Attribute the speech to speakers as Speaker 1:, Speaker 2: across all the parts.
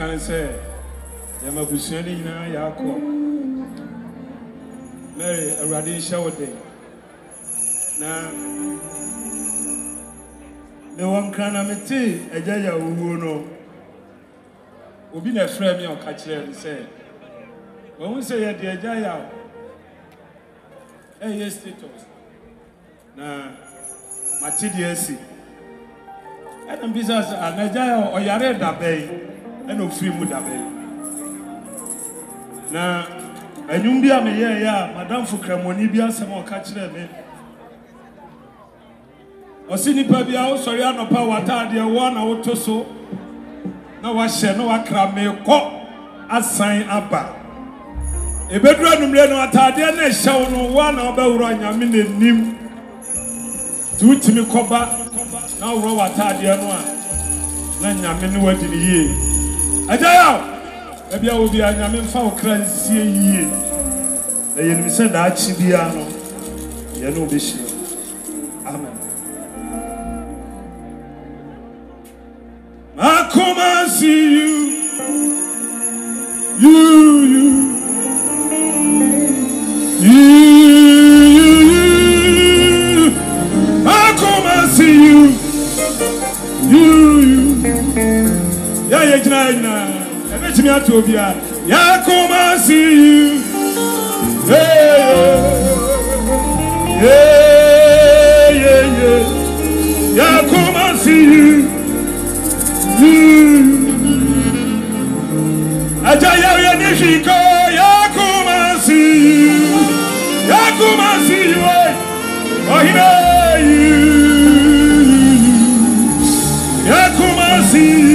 Speaker 1: can say, Yamabusiani na Yako. Mary, a radi shower day. Now, the one can amity, a jaya who know. We've been a friend of catcher and say, when we say a dear jaya, yes, status. Now, Matidiasi. And business and Najaya or Yare Dabe, and no free Mudabe. Now, a Numbia me, Madame Fucramonibia, some more catcher me. Or Sini Pabia, sorry, no power, dear one out to so. Now I shall know a crab may call a sign up. A bedroom, no Atadia, shall no one about Ranya Nim. Do to me, Coba. Now row at Tadiano. Nanya Minuet in the year. Ajao! Maybe I will be a Yamin Fowl crazy year. The enemy said that Chibiano. Yellow Bishop. Amen. I come and see you. I come and see you. I bet me out of here. Yeah, come and see you. Yeah, come and see you. Ajaya Nishiko, yeah, come and see you. Yeah, come and see you. Oh, you. Yeah, come and see you.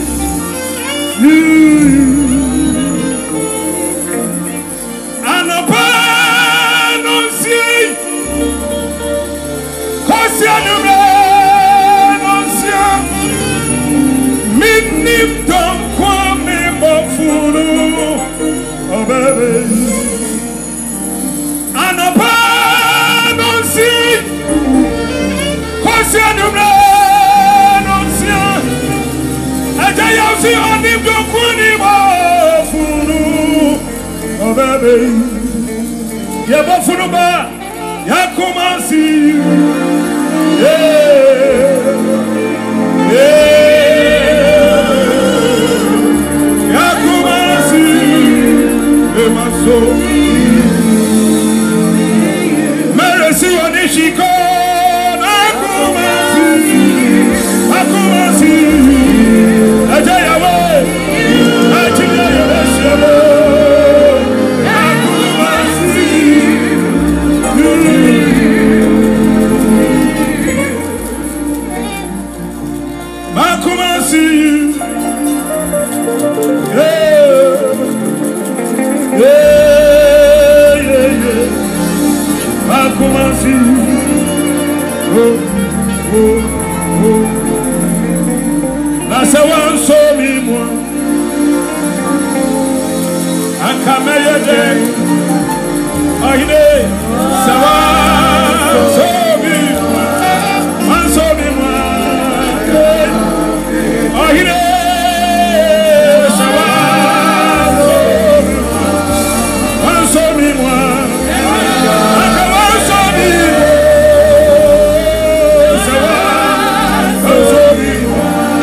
Speaker 1: And a panonsi, Kosianumenosia, Minim Tom Kwame Bofuru, oh baby. And a panonsi, Kosianumenosia. Ajaya si onim do kuni bofunu, oh baby. Ya bofunu ba, ya kumasi, ya kumasi, emaso. Mercy onishiko, akumasi. Ajaya we, Ajaya Beshabo, Akumasi, Akumasi, Akumasi, Nasa wan so mi mo Akameye de Ohine Sawa so mi mo Wan so mi mo Ohine Sawa so mi mo Wan so mi mo Akawan so mi mo Sawa so mi mo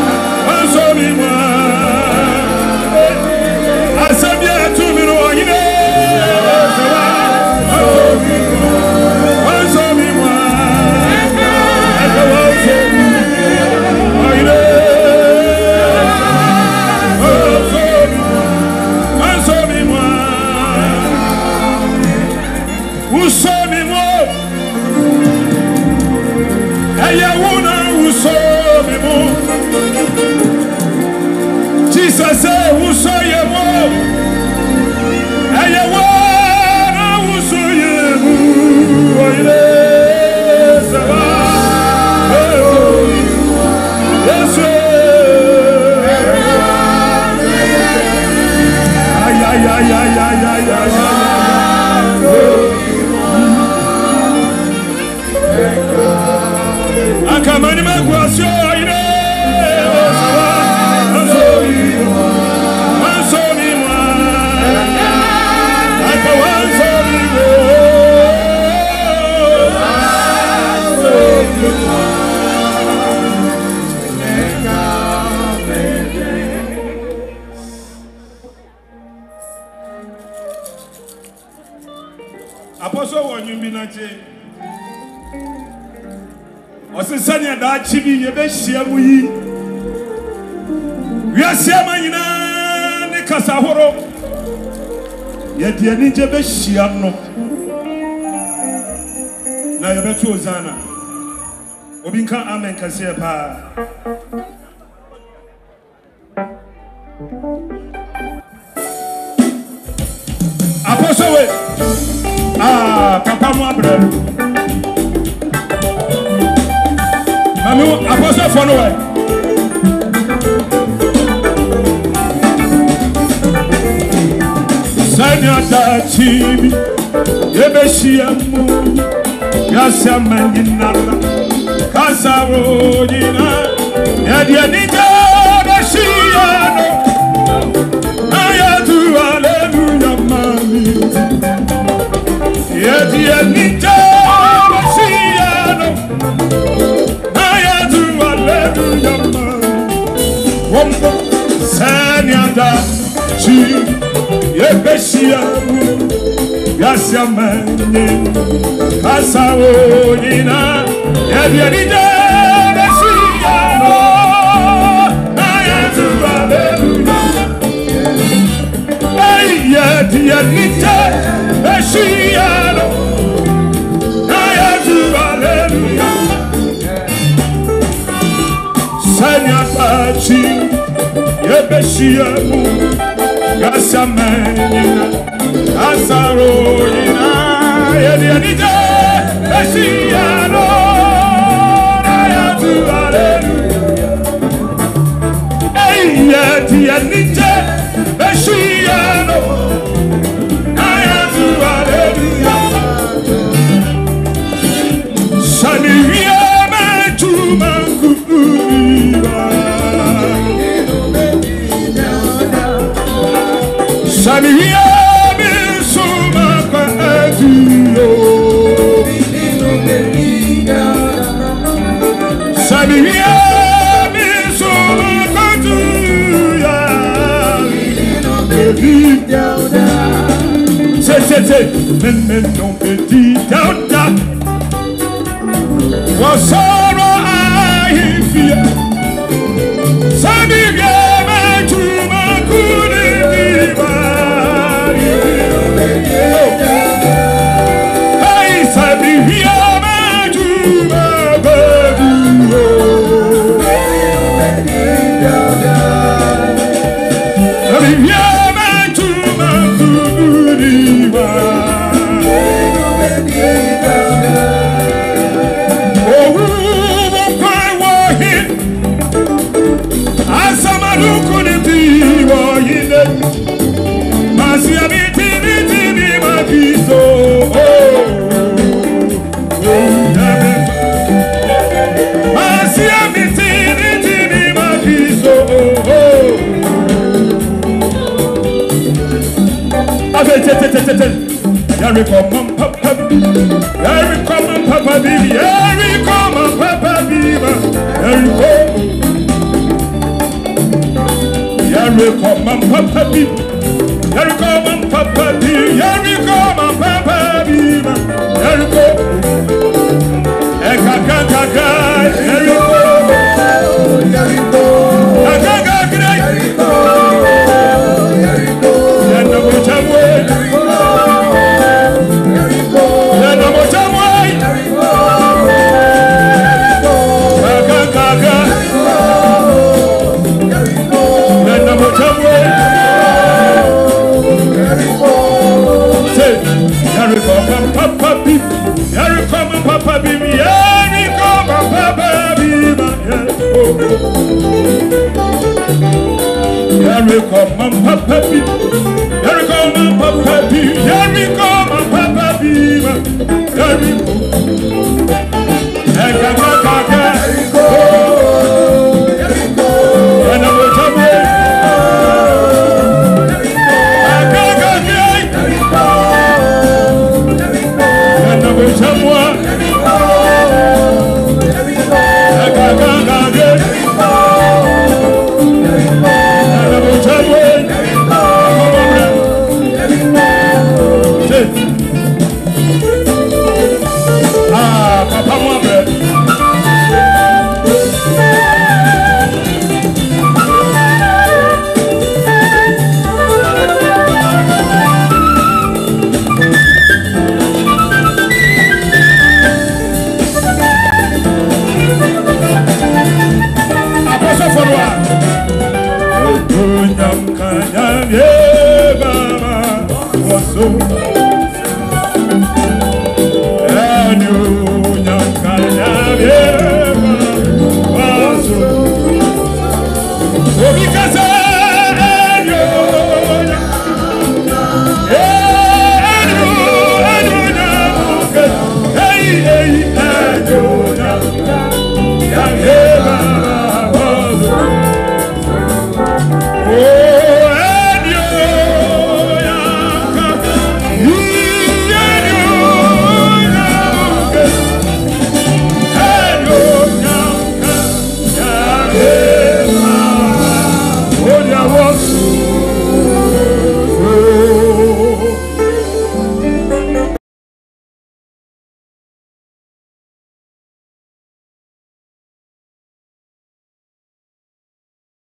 Speaker 1: Jesus said, who saw you more? And you want who saw you more? Yes, so one you be not. Osisanya da chibi ye be hia mu yi. Wiase amanyina ne kasa horo. Ye de ani je be hia no. Na ye be to Ozana. Obi nka amen kase pa. Apostle we. Papa mo abre. Mami apostle for no way. Sanya da chibi yebeshiamu yasa mangina kasaro dina yadia nija beshiano ayatu hallelujah mami yadia nija beshiano ayatu hallelujah mami wombo sanya da chibi yebeshiamu yasa mangina kasaro dina yadia nija beshiano ayatu hallelujah yadia nija beshiano ayatu hallelujah sanya pachi yebeshiamu yasa mangina kasaro dina yadia nija beshiano ayatu hallelujah yadia nija beshiano ayatu hallelujah sani yeme tumanguba sani yeme sumaka etiyo sani yeme sumaka etiyo say, men don't be down. What sorrow I fear. Sani yeme tumanguba. Hey, sani yeme tumanguba. Sani yeme tumanguba. Here come on, Papa, here come on, Papa, baby, here come on, Papa, baby, here come on, Papa, baby, here come on, Papa, baby, here come on, Papa, baby, here go, Ekaka, here go, Ekaka, here go, and the way. Papa baby, here come Papa baby, here come Papa baby, here come Papa baby, here come.